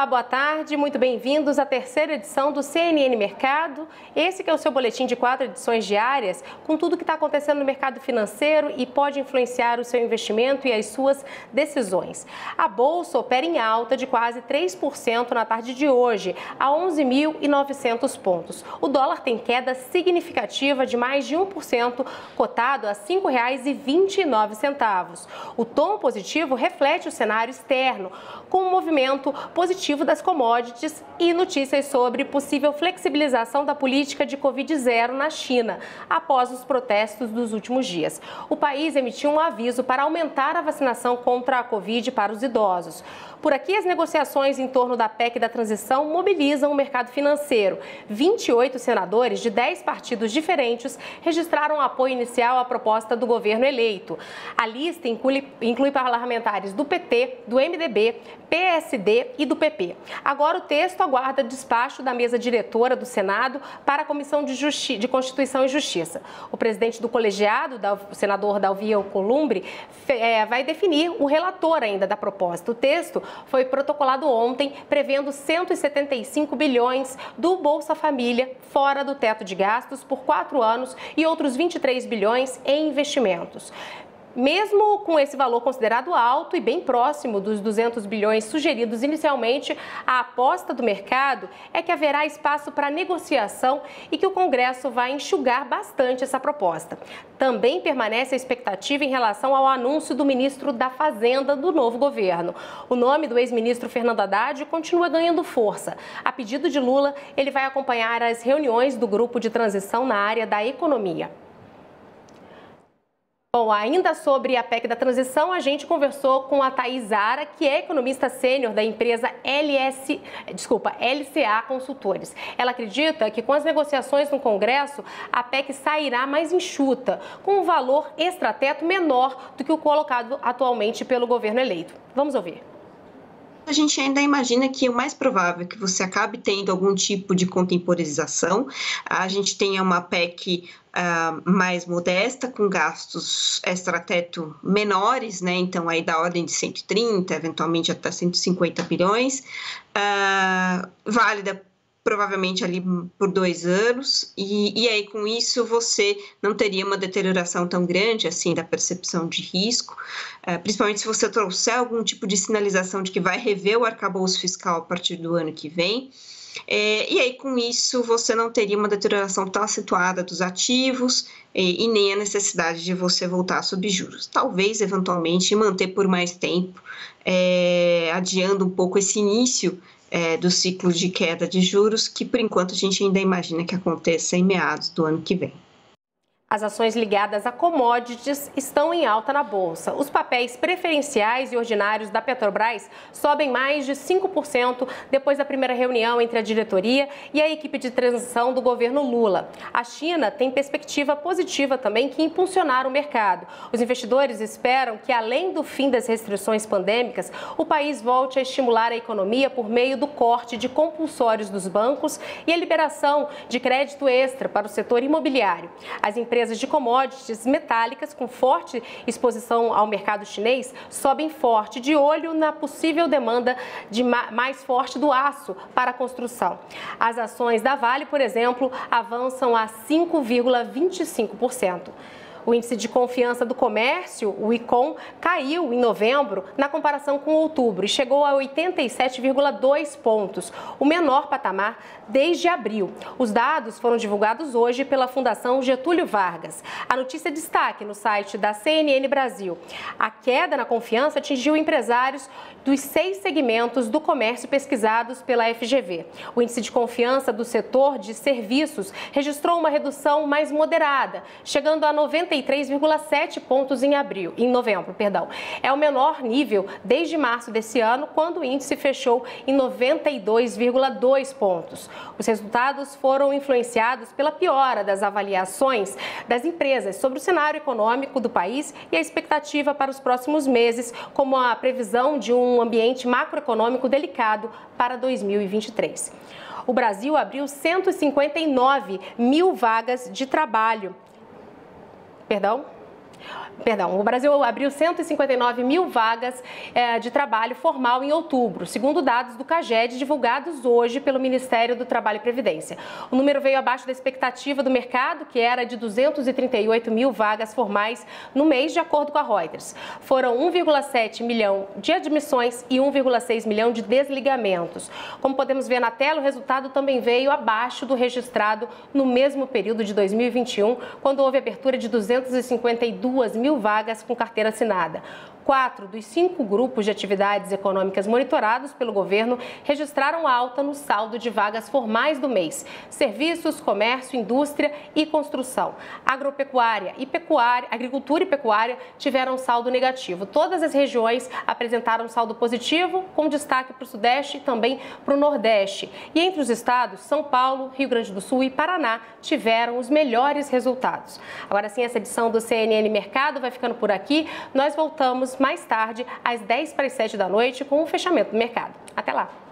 Olá, boa tarde, muito bem-vindos à terceira edição do CNN Mercado. Esse que é o seu boletim de 4 edições diárias, com tudo que está acontecendo no mercado financeiro e pode influenciar o seu investimento e as suas decisões. A Bolsa opera em alta de quase 3% na tarde de hoje, a 11.900 pontos. O dólar tem queda significativa de mais de 1%, cotado a R$ 5,29. O tom positivo reflete o cenário externo, com um movimento positivo das commodities e notícias sobre possível flexibilização da política de Covid-0 na China, após os protestos dos últimos dias. O país emitiu um aviso para aumentar a vacinação contra a Covid para os idosos. Por aqui, as negociações em torno da PEC da transição mobilizam o mercado financeiro. 28 senadores de 10 partidos diferentes registraram apoio inicial à proposta do governo eleito. A lista inclui parlamentares do PT, do MDB, PSD e do PP. Agora o texto aguarda despacho da mesa diretora do Senado para a Comissão de Constituição e Justiça. O presidente do colegiado, o senador Davi Alcolumbre, vai definir o relator ainda da proposta. O texto foi protocolado ontem, prevendo 175 bilhões do Bolsa Família fora do teto de gastos por 4 anos e outros 23 bilhões em investimentos. Mesmo com esse valor considerado alto e bem próximo dos 200 bilhões sugeridos inicialmente, a aposta do mercado é que haverá espaço para negociação e que o Congresso vai enxugar bastante essa proposta. Também permanece a expectativa em relação ao anúncio do ministro da Fazenda do novo governo. O nome do ex-ministro Fernando Haddad continua ganhando força. A pedido de Lula, ele vai acompanhar as reuniões do grupo de transição na área da economia. Bom, ainda sobre a PEC da transição, a gente conversou com a Thaís Zara, que é economista sênior da empresa LCA Consultores. Ela acredita que com as negociações no Congresso, a PEC sairá mais enxuta, com um valor extrateto menor do que o colocado atualmente pelo governo eleito. Vamos ouvir. A gente ainda imagina que o mais provável é que você acabe tendo algum tipo de contemporização. A gente tenha uma PEC mais modesta, com gastos extrateto menores, né? Então aí da ordem de 130, eventualmente até 150 bilhões, válida provavelmente ali por 2 anos, e aí com isso você não teria uma deterioração tão grande assim da percepção de risco, principalmente se você trouxer algum tipo de sinalização de que vai rever o arcabouço fiscal a partir do ano que vem. E aí, com isso, você não teria uma deterioração tão acentuada dos ativos e nem a necessidade de você voltar a subir juros. Talvez, eventualmente, manter por mais tempo, adiando um pouco esse início do ciclo de queda de juros, que, por enquanto, a gente ainda imagina que aconteça em meados do ano que vem. As ações ligadas a commodities estão em alta na Bolsa. Os papéis preferenciais e ordinários da Petrobras sobem mais de 5% depois da primeira reunião entre a diretoria e a equipe de transição do governo Lula. A China tem perspectiva positiva também que impulsionar o mercado. Os investidores esperam que, além do fim das restrições pandêmicas, o país volte a estimular a economia por meio do corte de compulsórios dos bancos e a liberação de crédito extra para o setor imobiliário. As empresas de commodities metálicas com forte exposição ao mercado chinês sobem forte, de olho na possível demanda mais forte do aço para a construção. As ações da Vale, por exemplo, avançam a 5,25%. O índice de confiança do comércio, o ICOM, caiu em novembro na comparação com outubro e chegou a 87,2 pontos, o menor patamar desde abril. Os dados foram divulgados hoje pela Fundação Getúlio Vargas. A notícia é destaque no site da CNN Brasil. A queda na confiança atingiu empresários dos 6 segmentos do comércio pesquisados pela FGV. O índice de confiança do setor de serviços registrou uma redução mais moderada, chegando a 93,7 pontos em novembro. É o menor nível desde março desse ano, quando o índice fechou em 92,2 pontos. Os resultados foram influenciados pela piora das avaliações das empresas sobre o cenário econômico do país e a expectativa para os próximos meses, como a previsão de um ambiente macroeconômico delicado para 2023. O Brasil abriu 159 mil vagas de trabalho. O Brasil abriu 159 mil vagas de trabalho formal em outubro, segundo dados do CAGED divulgados hoje pelo Ministério do Trabalho e Previdência. O número veio abaixo da expectativa do mercado, que era de 238 mil vagas formais no mês, de acordo com a Reuters. Foram 1,7 milhão de admissões e 1,6 milhão de desligamentos. Como podemos ver na tela, o resultado também veio abaixo do registrado no mesmo período de 2021, quando houve abertura de 252 mil vagas com carteira assinada. 4 dos 5 grupos de atividades econômicas monitorados pelo governo registraram alta no saldo de vagas formais do mês: serviços, comércio, indústria e construção. Agropecuária e pecuária, agricultura e pecuária tiveram saldo negativo. Todas as regiões apresentaram saldo positivo, com destaque para o Sudeste e também para o Nordeste. E entre os estados, São Paulo, Rio Grande do Sul e Paraná tiveram os melhores resultados. Agora sim, essa edição do CNN Mercado vai ficando por aqui. Nós voltamos mais tarde, às 10 para as 7 da noite, com o fechamento do mercado. Até lá!